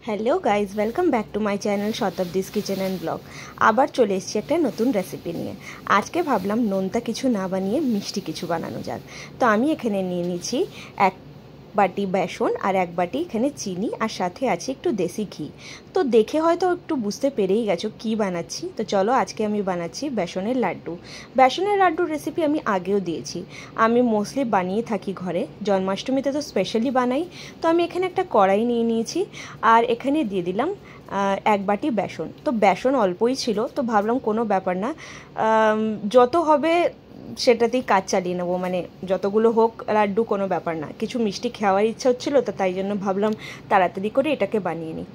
Hello guys, welcome back to my channel Shatabdi's kitchen and blog. আবার চলে এসেছি একটা নতুন রেসিপি নিয়ে। আজকে ভাবলাম নোনতা কিছু না বানিয়ে মিষ্টি কিছু বানানো যাক। তো আমি এখানে নিয়ে নিচ্ছি 1 বাটি বেসন আর 1 বাটি এখানে চিনি, আর সাথে আছে একটু দেশি ঘি। তো দেখে হয়তো একটু বুঝতে পেরেই গেছো কি বানাচ্ছি। তো চলো, আজকে আমি বানাচ্ছি বেসনের লাড্ডু। বেসনের লাড্ডুর রেসিপি আমি আগেও দিয়েছি। আমি মোস্টলি বানিয়ে থাকি ঘরে, জন্মাষ্টমীতে তো স্পেশালি বানাই। তো আমি এখানে একটা কড়াই নিয়ে নিয়েছি, আর এখানে দিয়ে দিলাম 1 বাটি বেসন। তো বেসন অল্পই ছিল, তো ভাবলাম কোনো ব্যাপার না, যত হবে সেটাতেই কাজ চালিয়ে নেবো, মানে যতগুলো হোক লাড্ডু কোনো ব্যাপার না। কিছু মিষ্টি খাওয়ার ইচ্ছা হচ্ছিলো, তো তাই জন্য ভাবলাম তাড়াতাড়ি করে এটাকে বানিয়ে নিই।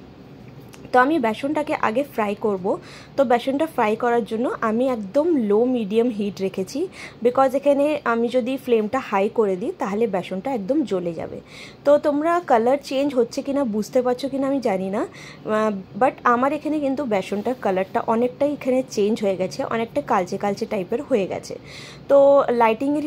তো আমি বেসনটাকে আগে ফ্রাই করব। তো বেসনটা ফ্রাই করার জন্য আমি একদম লো মিডিয়াম হিট রেখেছি, বিকজ এখানে আমি যদি ফ্লেমটা হাই করে দিই তাহলে বেসনটা একদম জ্বলে যাবে। তো তোমরা কালার চেঞ্জ হচ্ছে কিনা বুঝতে পারছো কিনা আমি জানি না, বাট আমার এখানে কিন্তু বেসনটার কালারটা অনেকটাই এখানে চেঞ্জ হয়ে গেছে, অনেকটা কালচে কালচে টাইপের হয়ে গেছে। তো লাইটিংয়ের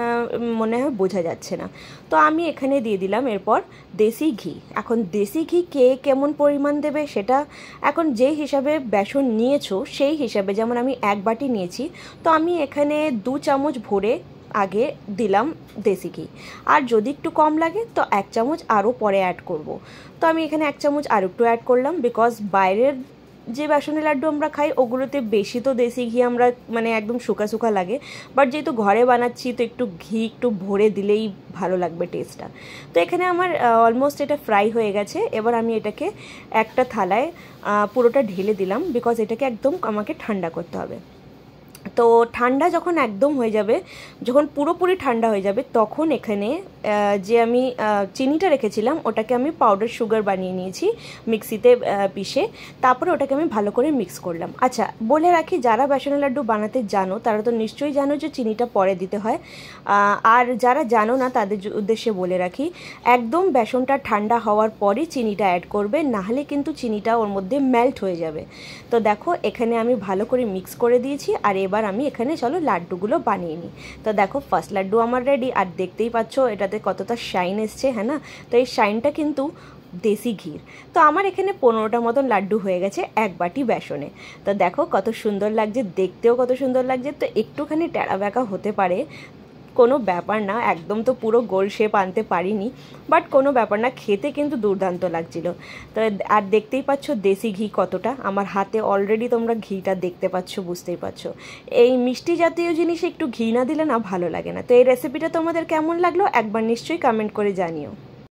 মনে হয় বোঝা যাচ্ছে না। তো আমি এখানে দিয়ে দিলাম এরপর দেশি ঘি। এখন দেশি ঘি কে কেমন পরিমাণ দেবে সেটা এখন যে হিসাবে বেসন নিয়েছো সেই হিসাবে, যেমন আমি 1 বাটি নিয়েছি, তো আমি এখানে 2 চামচ ভরে আগে দিলাম দেশি ঘি। আর যদি একটু কম লাগে তো 1 চামচ আরও পরে অ্যাড করব। তো আমি এখানে 1 চামচ আরও একটু অ্যাড করলাম, বিকজ বাইরের যে বেসনের লাড্ডু আমরা খাই ওগুলোতে বেশি তো দেশি ঘি আমরা মানে একদম শুকা শুকা লাগে, বাট যেহেতু ঘরে বানাচ্ছি তো একটু ঘি একটু ভরে দিলেই ভালো লাগবে টেস্টটা। তো এখানে আমার অলমোস্ট এটা ফ্রাই হয়ে গেছে। এবার আমি এটাকে একটা থালায় পুরোটা ঢেলে দিলাম, বিকজ এটাকে একদম আমাকে ঠান্ডা করতে হবে। তো ঠান্ডা যখন একদম হয়ে যাবে, যখন পুরোপুরি ঠান্ডা হয়ে যাবে, তখন এখানে যে আমি চিনিটা রেখেছিলাম ওটাকে আমি পাউডার সুগার বানিয়ে নিয়েছি মিক্সিতে পিষে। তারপরে ওটাকে আমি ভালো করে মিক্স করলাম। আচ্ছা, বলে রাখি, যারা বেসনের লাড্ডু বানাতে জানো তারা তো নিশ্চয়ই জানো যে চিনিটা পরে দিতে হয়, আর যারা জানো না তাদের উদ্দেশ্যে বলে রাখি, একদম বেসনটা ঠান্ডা হওয়ার পরই চিনিটা অ্যাড করবে, নাহলে কিন্তু চিনিটা ওর মধ্যে মেল্ট হয়ে যাবে। তো দেখো, এখানে আমি ভালো করে মিক্স করে দিয়েছি, আর এবার আমি এখানে চলো লাড্ডুগুলো বানিয়ে নিই। তো দেখো, ফার্স্ট লাড্ডু আমার রেডি, আর দেখতেই পাচ্ছ এটাতে কতটা শাইন এসছে, হ্যাঁ না? তো এই শাইনটা কিন্তু দেশি ঘির। তো আমার এখানে 15টা মতন লাড্ডু হয়ে গেছে 1 বাটি বেসনে। তো দেখো কত সুন্দর লাগছে, দেখতেও কত সুন্দর লাগছে। তো একটুখানি টেরা বেঁকা হতে পারে, কোনো ব্যাপার না, একদম তো পুরো গোল শেপ আনতে পারিনি, বাট কোনো ব্যাপার না, খেতে কিন্তু দুর্দান্ত লাগছিল। তো আর দেখতেই পাচ্ছ দেশি ঘি কতটা আমার হাতে অলরেডি, তোমরা ঘিটা দেখতে পাচ্ছ, বুঝতেই পারছো। এই মিষ্টি জাতীয় জিনিসে একটু ঘি না দিলে না ভালো লাগে না। তো এই রেসিপিটা তোমাদের কেমন লাগলো একবার নিশ্চয়ই কমেন্ট করে জানিও।